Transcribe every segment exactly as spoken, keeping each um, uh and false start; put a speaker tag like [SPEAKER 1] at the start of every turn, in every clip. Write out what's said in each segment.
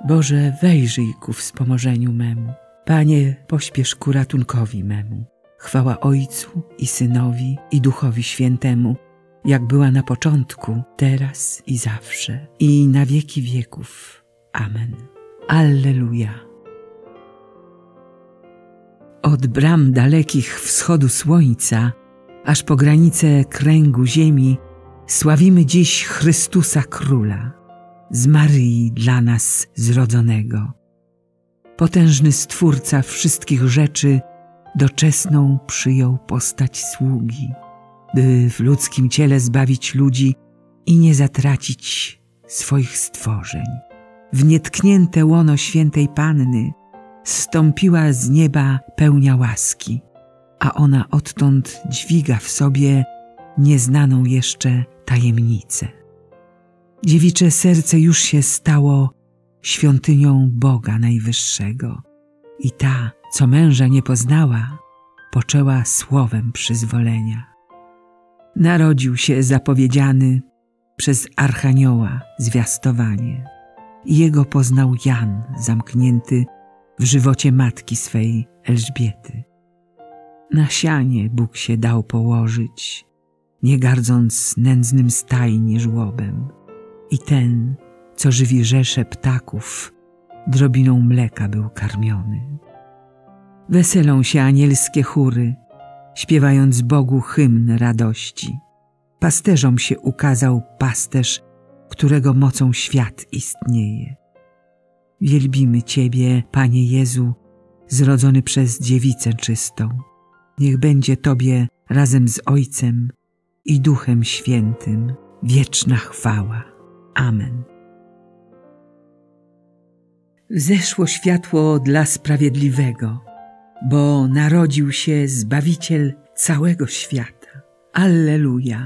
[SPEAKER 1] Boże, wejrzyj ku wspomożeniu memu. Panie, pośpiesz ku ratunkowi memu. Chwała Ojcu i Synowi i Duchowi Świętemu, jak była na początku, teraz i zawsze, i na wieki wieków. Amen. Alleluja. Od bram dalekich wschodu słońca, aż po granice kręgu ziemi, sławimy dziś Chrystusa Króla, z Maryi dla nas zrodzonego. Potężny Stwórca wszystkich rzeczy doczesną przyjął postać sługi, by w ludzkim ciele zbawić ludzi i nie zatracić swoich stworzeń. W nietknięte łono świętej Panny zstąpiła z nieba pełnia łaski, a ona odtąd dźwiga w sobie nieznaną jeszcze tajemnicę. Dziewicze serce już się stało świątynią Boga Najwyższego i ta, co męża nie poznała, poczęła słowem przyzwolenia. Narodził się zapowiedziany przez Archanioła zwiastowanie i jego poznał Jan zamknięty w żywocie matki swej Elżbiety. Na sianie Bóg się dał położyć, nie gardząc nędznym stajni żłobem. I ten, co żywi rzesze ptaków, drobiną mleka był karmiony. Weselą się anielskie chóry, śpiewając Bogu hymn radości. Pasterzom się ukazał pasterz, którego mocą świat istnieje. Wielbimy Ciebie, Panie Jezu, zrodzony przez dziewicę czystą. Niech będzie Tobie razem z Ojcem i Duchem Świętym wieczna chwała. Amen. Wzeszło światło dla sprawiedliwego, bo narodził się Zbawiciel całego świata. Alleluja.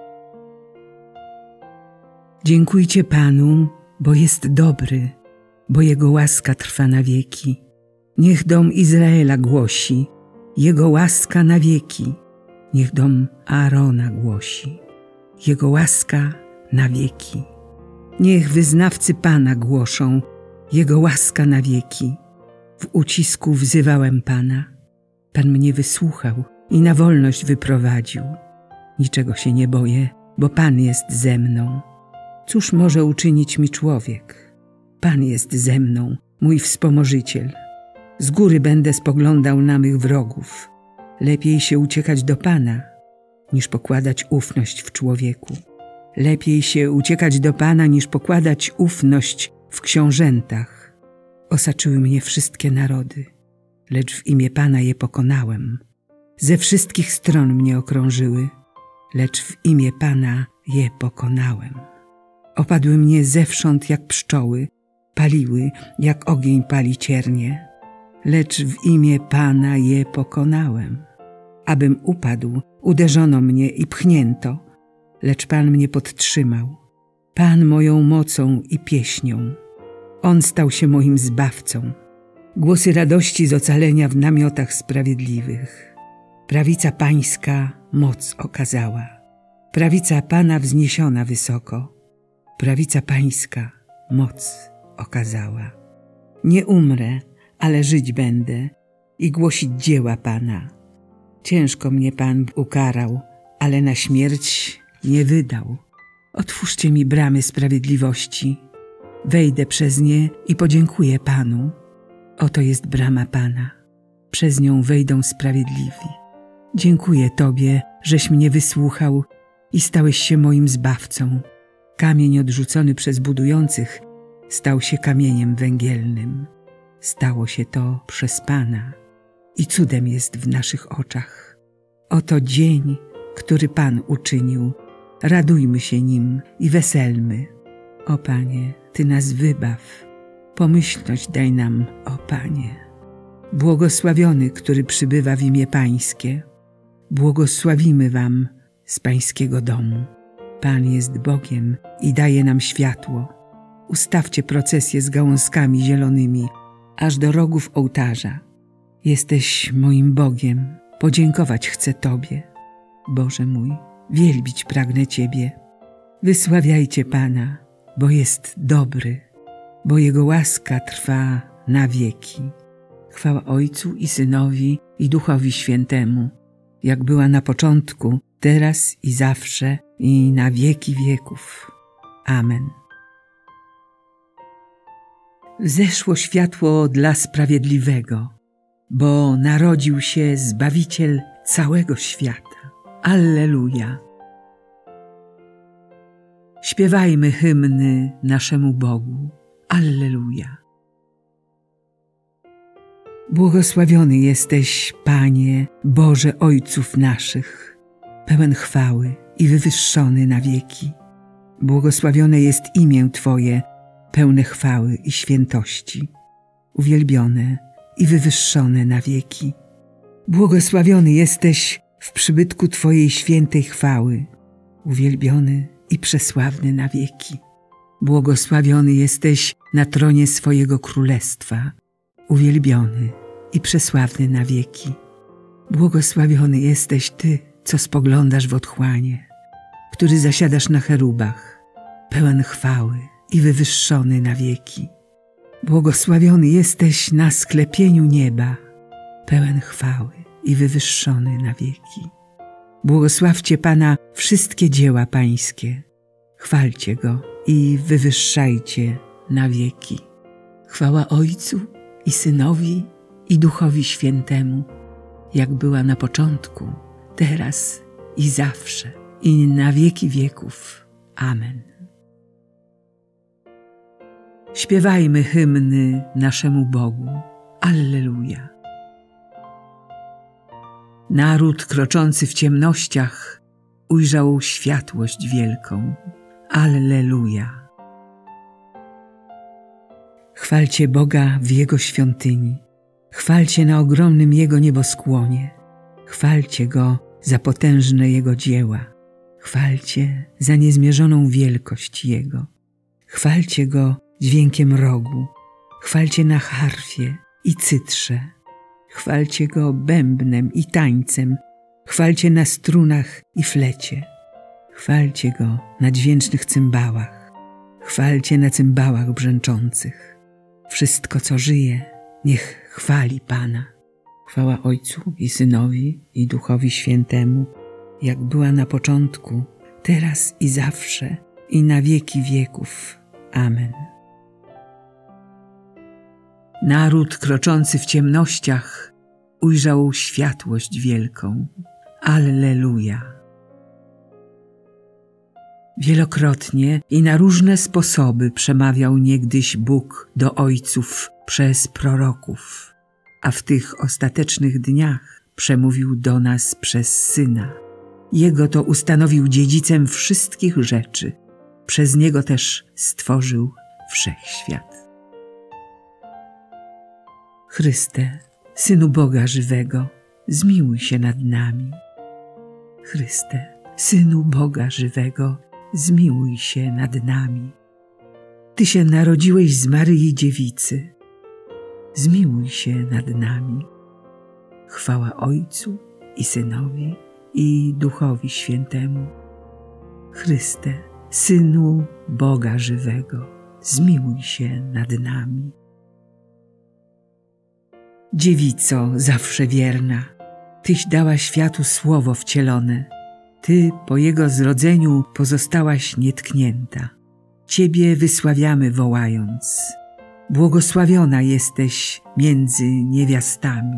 [SPEAKER 1] Dziękujcie Panu, bo jest dobry, bo Jego łaska trwa na wieki. Niech dom Izraela głosi, Jego łaska na wieki. Niech dom Aarona głosi, Jego łaska na wieki. Niech wyznawcy Pana głoszą, Jego łaska na wieki. W ucisku wzywałem Pana. Pan mnie wysłuchał i na wolność wyprowadził. Niczego się nie boję, bo Pan jest ze mną. Cóż może uczynić mi człowiek? Pan jest ze mną, mój wspomożyciel. Z góry będę spoglądał na mych wrogów. Lepiej się uciekać do Pana, niż pokładać ufność w człowieku. Lepiej się uciekać do Pana, niż pokładać ufność w książętach. Osaczyły mnie wszystkie narody, lecz w imię Pana je pokonałem. Ze wszystkich stron mnie okrążyły, lecz w imię Pana je pokonałem. Opadły mnie zewsząd jak pszczoły, paliły jak ogień pali ciernie, lecz w imię Pana je pokonałem. Abym upadł, uderzono mnie i pchnięto, lecz Pan mnie podtrzymał. Pan moją mocą i pieśnią. On stał się moim zbawcą. Głosy radości z ocalenia w namiotach sprawiedliwych. Prawica Pańska moc okazała. Prawica Pana wzniesiona wysoko. Prawica Pańska moc okazała. Nie umrę, ale żyć będę i głosić dzieła Pana. Ciężko mnie Pan ukarał, ale na śmierć nie wydał. Otwórzcie mi bramy sprawiedliwości. Wejdę przez nie i podziękuję Panu. Oto jest brama Pana. Przez nią wejdą sprawiedliwi. Dziękuję Tobie, żeś mnie wysłuchał i stałeś się moim zbawcą. Kamień odrzucony przez budujących stał się kamieniem węgielnym. Stało się to przez Pana i cudem jest w naszych oczach. Oto dzień, który Pan uczynił. Radujmy się nim i weselmy. O Panie, Ty nas wybaw. Pomyślność daj nam, o Panie. Błogosławiony, który przybywa w imię Pańskie. Błogosławimy Wam z Pańskiego domu. Pan jest Bogiem i daje nam światło. Ustawcie procesję z gałązkami zielonymi, aż do rogów ołtarza. Jesteś moim Bogiem, podziękować chcę Tobie. Boże mój, wielbić pragnę Ciebie. Wysławiajcie Pana, bo jest dobry. bo Jego łaska trwa na wieki. Chwała Ojcu i Synowi, i Duchowi Świętemu, jak była na początku, teraz i zawsze, i na wieki wieków. Amen. Wzeszło światło dla sprawiedliwego, bo narodził się Zbawiciel całego świata. Alleluja. Śpiewajmy hymny naszemu Bogu. Alleluja. Błogosławiony jesteś, Panie, Boże Ojców naszych, pełen chwały i wywyższony na wieki. Błogosławione jest imię Twoje, pełne chwały i świętości, uwielbione i wywyższone na wieki. Błogosławiony jesteś w przybytku Twojej świętej chwały, uwielbiony i przesławny na wieki. Błogosławiony jesteś na tronie swojego królestwa, uwielbiony i przesławny na wieki. Błogosławiony jesteś Ty, co spoglądasz w otchłanie, który zasiadasz na cherubach, pełen chwały i wywyższony na wieki. Błogosławiony jesteś na sklepieniu nieba, pełen chwały i wywyższony na wieki. Błogosławcie Pana wszystkie dzieła Pańskie, chwalcie Go i wywyższajcie na wieki. Chwała Ojcu i Synowi, i Duchowi Świętemu, jak była na początku, teraz i zawsze, i na wieki wieków. Amen. Śpiewajmy hymny naszemu Bogu. Alleluja. Naród kroczący w ciemnościach ujrzał światłość wielką. Alleluja. Chwalcie Boga w Jego świątyni. Chwalcie na ogromnym Jego nieboskłonie. Chwalcie Go za potężne Jego dzieła. Chwalcie za niezmierzoną wielkość Jego. Chwalcie Go dźwiękiem rogu. Chwalcie na harfie i cytrze. Chwalcie Go bębnem i tańcem. Chwalcie na strunach i flecie. Chwalcie Go na dźwięcznych cymbałach. Chwalcie na cymbałach brzęczących. Wszystko, co żyje, niech chwali Pana. Chwała Ojcu i Synowi, i Duchowi Świętemu, jak była na początku, teraz i zawsze, i na wieki wieków. Amen. Naród kroczący w ciemnościach ujrzał światłość wielką. Alleluja. Wielokrotnie i na różne sposoby przemawiał niegdyś Bóg do ojców przez proroków, a w tych ostatecznych dniach przemówił do nas przez Syna. Jego to ustanowił dziedzicem wszystkich rzeczy, przez Niego też stworzył wszechświat. Chryste, Synu Boga żywego, zmiłuj się nad nami. Chryste, Synu Boga żywego, zmiłuj się nad nami. Ty się narodziłeś z Maryi Dziewicy, zmiłuj się nad nami. Chwała Ojcu i Synowi, i Duchowi Świętemu. Chryste, Synu Boga żywego, zmiłuj się nad nami. Dziewico zawsze wierna, Tyś dała światu słowo wcielone. Ty po Jego zrodzeniu pozostałaś nietknięta. Ciebie wysławiamy wołając. Błogosławiona jesteś między niewiastami.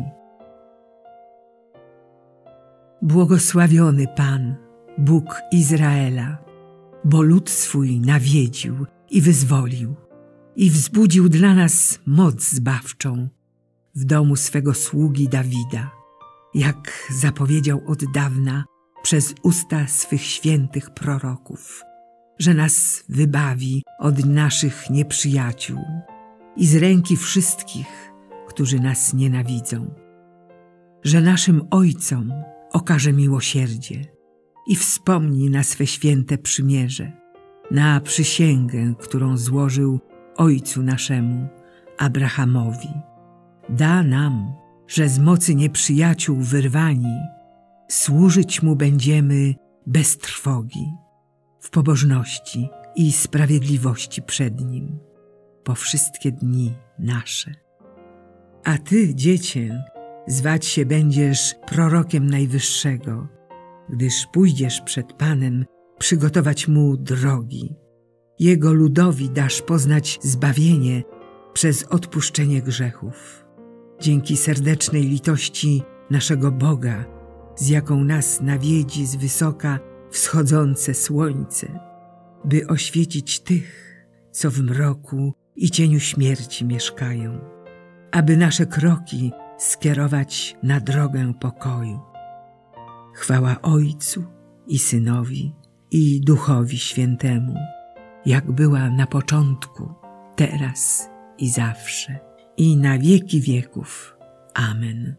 [SPEAKER 1] Błogosławiony Pan, Bóg Izraela, bo lud swój nawiedził i wyzwolił i wzbudził dla nas moc zbawczą w domu swego sługi Dawida, jak zapowiedział od dawna przez usta swych świętych proroków, że nas wybawi od naszych nieprzyjaciół i z ręki wszystkich, którzy nas nienawidzą, że naszym ojcom okaże miłosierdzie i wspomni na swe święte przymierze, na przysięgę, którą złożył ojcu naszemu, Abrahamowi. Da nam, że z mocy nieprzyjaciół wyrwani, służyć Mu będziemy bez trwogi, w pobożności i sprawiedliwości przed Nim. po wszystkie dni nasze. A Ty, Dziecię, zwać się będziesz prorokiem Najwyższego, gdyż pójdziesz przed Panem przygotować Mu drogi. Jego ludowi dasz poznać zbawienie przez odpuszczenie grzechów. Dzięki serdecznej litości naszego Boga, z jaką nas nawiedzi z wysoka wschodzące słońce, by oświecić tych, co w mroku i cieniu śmierci mieszkają, aby nasze kroki skierować na drogę pokoju. Chwała Ojcu i Synowi i Duchowi Świętemu, jak była na początku, teraz i zawsze, i na wieki wieków. Amen.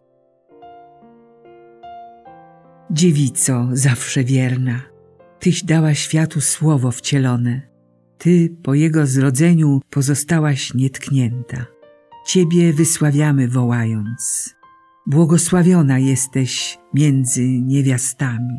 [SPEAKER 1] Dziewico zawsze wierna, Tyś dała światu słowo wcielone, Ty po jego zrodzeniu pozostałaś nietknięta. Ciebie wysławiamy wołając, błogosławiona jesteś między niewiastami.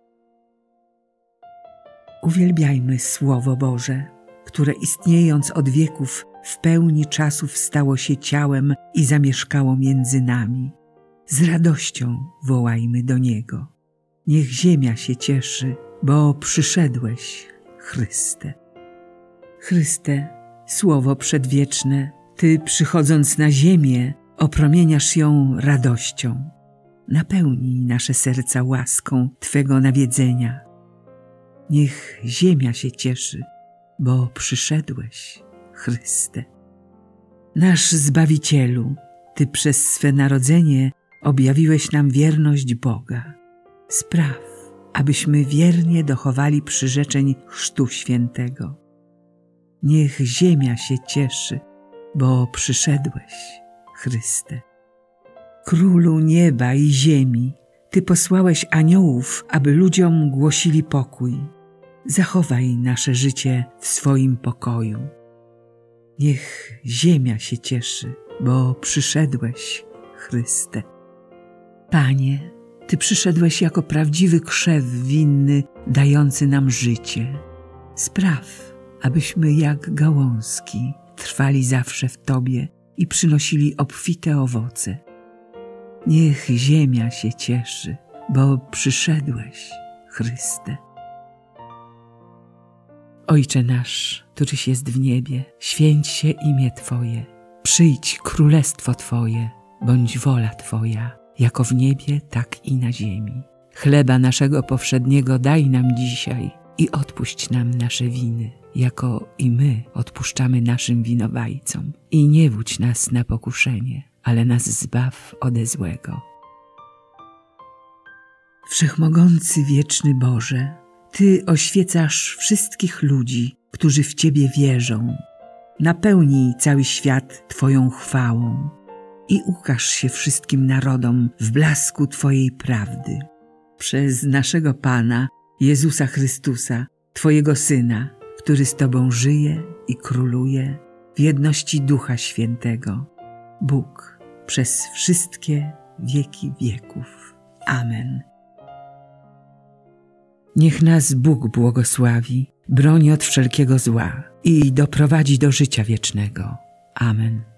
[SPEAKER 1] Uwielbiajmy Słowo Boże, które istniejąc od wieków w pełni czasów stało się ciałem i zamieszkało między nami. Z radością wołajmy do Niego. Niech ziemia się cieszy, bo przyszedłeś, Chryste. Chryste, Słowo przedwieczne, Ty przychodząc na ziemię, opromieniasz ją radością. Napełnij nasze serca łaską Twego nawiedzenia. Niech ziemia się cieszy, bo przyszedłeś, Chryste. Nasz Zbawicielu, Ty przez swe narodzenie objawiłeś nam wierność Boga. Spraw, abyśmy wiernie dochowali przyrzeczeń Chrztu Świętego. Niech ziemia się cieszy, bo przyszedłeś, Chryste. Królu nieba i ziemi, Ty posłałeś aniołów, aby ludziom głosili pokój. Zachowaj nasze życie w swoim pokoju. Niech ziemia się cieszy, bo przyszedłeś, Chryste. Panie, Ty przyszedłeś jako prawdziwy krzew winny, dający nam życie. Spraw, abyśmy jak gałązki trwali zawsze w Tobie i przynosili obfite owoce. Niech ziemia się cieszy, bo przyszedłeś, Chryste. Ojcze nasz, któryś jest w niebie, święć się imię Twoje. Przyjdź królestwo Twoje, bądź wola Twoja, jako w niebie, tak i na ziemi. Chleba naszego powszedniego daj nam dzisiaj i odpuść nam nasze winy, jako i my odpuszczamy naszym winowajcom. I nie wódź nas na pokuszenie, ale nas zbaw ode złego. Wszechmogący wieczny Boże, Ty oświecasz wszystkich ludzi, którzy w Ciebie wierzą. Napełnij cały świat Twoją chwałą i ukaż się wszystkim narodom w blasku Twojej prawdy. Przez naszego Pana, Jezusa Chrystusa, Twojego Syna, który z Tobą żyje i króluje w jedności Ducha Świętego, Bóg przez wszystkie wieki wieków. Amen. Niech nas Bóg błogosławi, broni od wszelkiego zła i doprowadzi do życia wiecznego. Amen.